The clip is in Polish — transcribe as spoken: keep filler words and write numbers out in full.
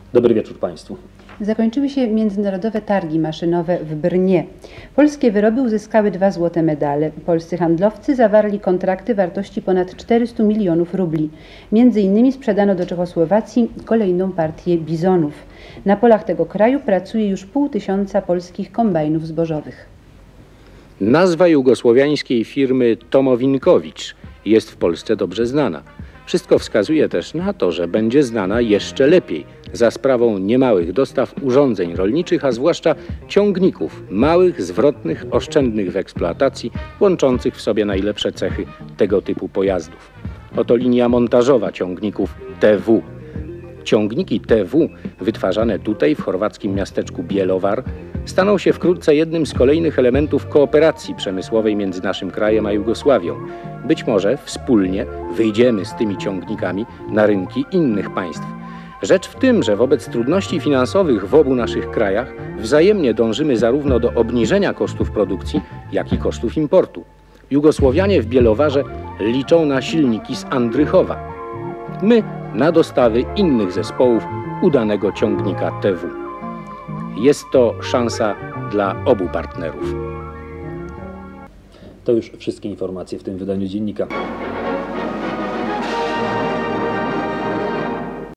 Dobry wieczór Państwu. Zakończyły się międzynarodowe targi maszynowe w Brnie. Polskie wyroby uzyskały dwa złote medale. Polscy handlowcy zawarli kontrakty wartości ponad czterystu milionów rubli. Między innymi sprzedano do Czechosłowacji kolejną partię bizonów. Na polach tego kraju pracuje już pół tysiąca polskich kombajnów zbożowych. Nazwa jugosłowiańskiej firmy Tomowinkowicz jest w Polsce dobrze znana. Wszystko wskazuje też na to, że będzie znana jeszcze lepiej za sprawą niemałych dostaw urządzeń rolniczych, a zwłaszcza ciągników, małych, zwrotnych, oszczędnych w eksploatacji, łączących w sobie najlepsze cechy tego typu pojazdów. Oto linia montażowa ciągników T W. Ciągniki T W, wytwarzane tutaj w chorwackim miasteczku Bjelovar, staną się wkrótce jednym z kolejnych elementów kooperacji przemysłowej między naszym krajem a Jugosławią. Być może wspólnie wyjdziemy z tymi ciągnikami na rynki innych państw. Rzecz w tym, że wobec trudności finansowych w obu naszych krajach wzajemnie dążymy zarówno do obniżenia kosztów produkcji, jak i kosztów importu. Jugosłowianie w Bielowarze liczą na silniki z Andrychowa. My na dostawy innych zespołów udanego ciągnika T W. Jest to szansa dla obu partnerów. To już wszystkie informacje w tym wydaniu dziennika.